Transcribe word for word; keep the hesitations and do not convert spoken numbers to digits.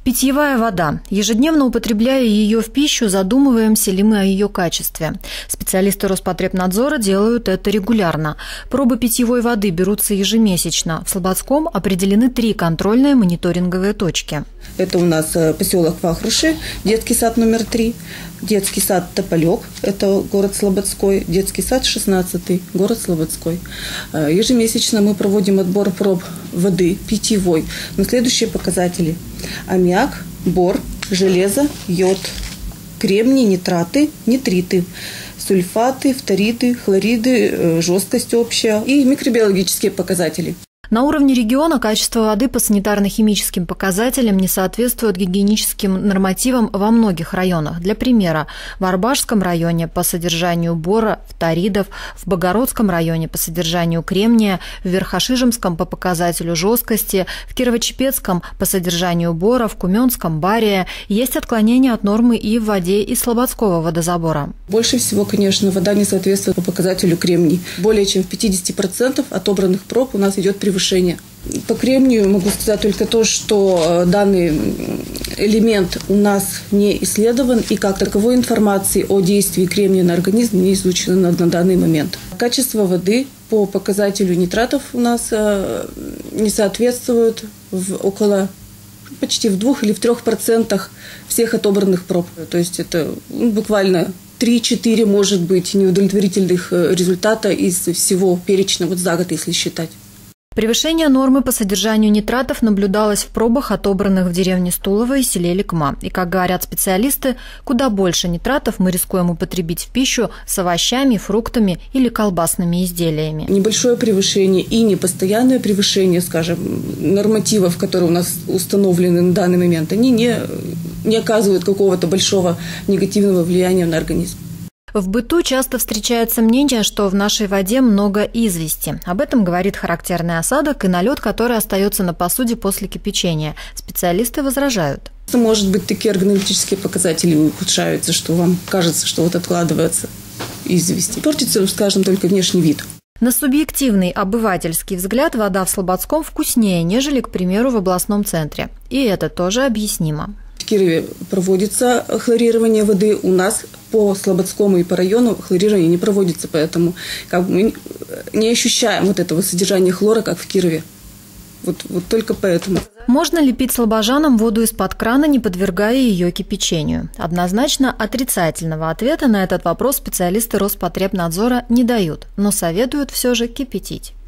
Питьевая вода. Ежедневно употребляя ее в пищу, задумываемся ли мы о ее качестве. Специалисты Роспотребнадзора делают это регулярно. Пробы питьевой воды берутся ежемесячно. В Слободском определены три контрольные мониторинговые точки. Это у нас поселок Вахруши, детский сад номер три, детский сад Тополек, это город Слободской, детский сад шестнадцатый, город Слободской. Ежемесячно мы проводим отбор проб воды питьевой на следующие показатели: аммиак, бор, железо, йод, кремний, нитраты, нитриты, сульфаты, фториды, хлориды, жесткость общая и микробиологические показатели. На уровне региона качество воды по санитарно-химическим показателям не соответствует гигиеническим нормативам во многих районах. Для примера, в Арбажском районе по содержанию бора, фторидов, в Богородском районе по содержанию кремния, в Верхошижемском по показателю жесткости, в Кирово-Чепецком по содержанию бора, в Куменском – бария. Есть отклонения от нормы и в воде из Слободского водозабора. Больше всего, конечно, вода не соответствует по показателю кремний. Более чем в пятидесяти процентах отобранных проб у нас идет превышение. По кремнию могу сказать только то, что данный элемент у нас не исследован, и как таковой информации о действии кремния на организм не изучено на, на данный момент. Качество воды по показателю нитратов у нас э, не соответствует в около почти в двух или в трех процентах всех отобранных проб. То есть это ну, буквально три-четыре, может быть, неудовлетворительных результата из всего перечня вот за год, если считать. Превышение нормы по содержанию нитратов наблюдалось в пробах, отобранных в деревне Стулово и селе Ликма. И, как говорят специалисты, куда больше нитратов мы рискуем употребить в пищу с овощами, фруктами или колбасными изделиями. Небольшое превышение и непостоянное превышение, скажем, нормативов, которые у нас установлены на данный момент, они не, не оказывают какого-то большого негативного влияния на организм. В быту часто встречается мнение, что в нашей воде много извести. Об этом говорит характерный осадок и налет, который остается на посуде после кипячения. Специалисты возражают. Может быть, такие органолептические показатели ухудшаются, что вам кажется, что вот откладывается извести. Портится, скажем, только внешний вид. На субъективный обывательский взгляд вода в Слободском вкуснее, нежели, к примеру, в областном центре. И это тоже объяснимо. В Кирове проводится хлорирование воды, у нас по Слободскому и по району хлорирование не проводится, поэтому как бы мы не ощущаем вот этого содержания хлора, как в Кирове. Вот, вот только поэтому. Можно ли пить слобожанам воду из-под крана, не подвергая ее кипячению? Однозначно отрицательного ответа на этот вопрос специалисты Роспотребнадзора не дают, но советуют все же кипятить.